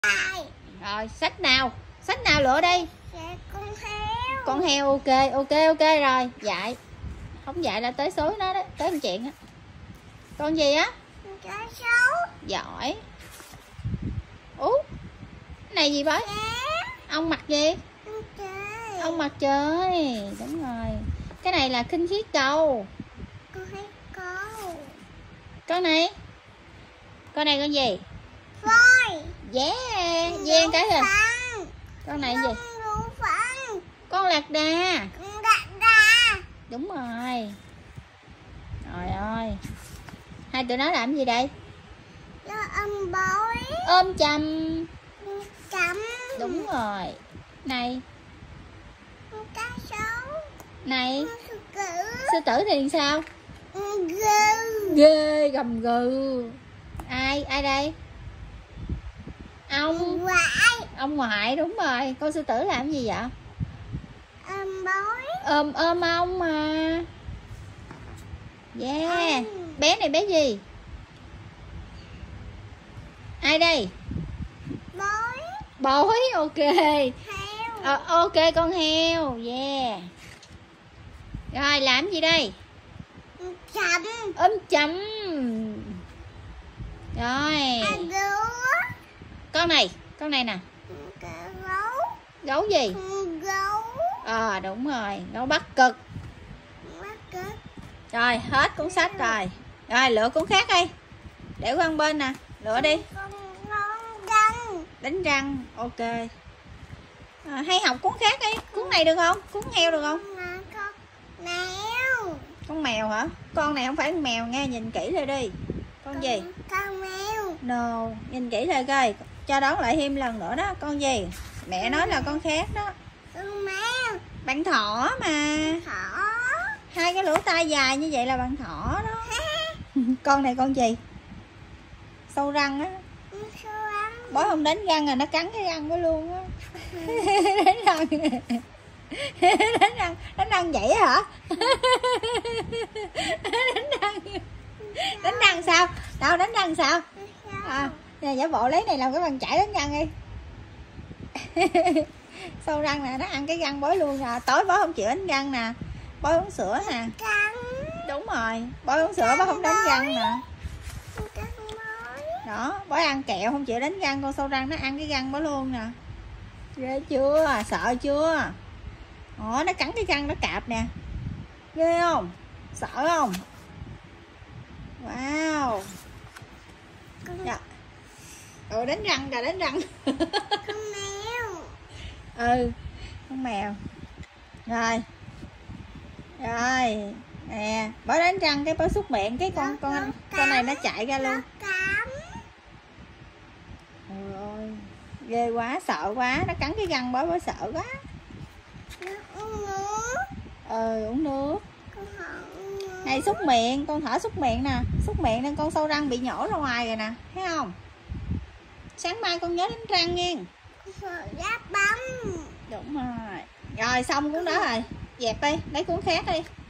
Rồi xách nào lựa đi. Con heo. Ok rồi. Dạy không dạy là tới số nó đó, tới chuyện á. Con gì á? Giỏi. Cái này gì vậy? Ông mặt gì? Ông mặt trời. Đúng rồi. Cái này là khinh khí cầu. Con này con gì? Voi. Yeah cái kìa. Con này gì? Con lạc đà. Đúng rồi. Trời ơi, hai tụi nó làm gì đây? Ôm chầm. Đúng rồi. Này sư tử thì sao? Ghê, gầm gừ. Ai đây? Ông ngoại. Đúng rồi. Con sư tử làm gì vậy? Ôm ông mà. Yeah. Bé này bé gì? Ai đây? Bói. Ok. Ok con heo. Yeah. Rồi làm gì đây? Ôm chầm. Rồi. Con này nè. Gấu gì? Đúng rồi, gấu Bắc Cực. Rồi hết cuốn sách rồi. Rồi lựa cuốn khác đi. Để qua bên nè. Lựa đi. Đánh răng. Ok. Hay học cuốn khác đi. Cuốn này được không? Cuốn heo được không? Con mèo hả? Con này không phải con mèo nghe, nhìn kỹ lại đi. Con gì? Con mèo. No, nhìn kỹ lại coi. Cho đón lại thêm lần nữa đó. Con gì? Mẹ nói là con khác đó. Con mèo. Bạn thỏ mà. Hai cái lỗ tai dài như vậy là bạn thỏ đó. Con này con gì? Sâu răng á. Bói không đánh răng rồi nó cắn cái răng của luôn á. Đánh răng vậy hả? Đánh răng sao? Đâu đánh răng sao? Nè giả bộ lấy này làm cái bàn chải đánh răng đi. Sâu răng nè, nó ăn cái răng bói luôn nè. Tối bói không chịu đánh răng nè. Bói uống sữa nè. Đúng rồi, bói uống sữa bói không đánh răng nè. Đó, bói ăn kẹo không chịu đánh răng, con sâu răng nó ăn cái răng bói luôn nè. Ghê chưa? Sợ chưa? Nó cắn cái răng nó cạp nè. Ghê không? Sợ không? Wow. Dạ. Đánh răng kìa, đánh răng. Con mèo. Con mèo. Rồi nè, bói đánh răng cái bói xúc miệng cái con này nó chạy ra luôn. Ôi, ghê quá, sợ quá, nó cắn cái răng bói sợ quá. Uống nước. Này xúc miệng, con thỏ xúc miệng nè, xúc miệng nên con sâu răng bị nhổ ra ngoài rồi nè, thấy không? Sáng mai con nhớ đánh răng nha. Bấm. Đúng rồi. Rồi xong cuốn đó rồi. Dẹp đi, lấy cuốn khác đi.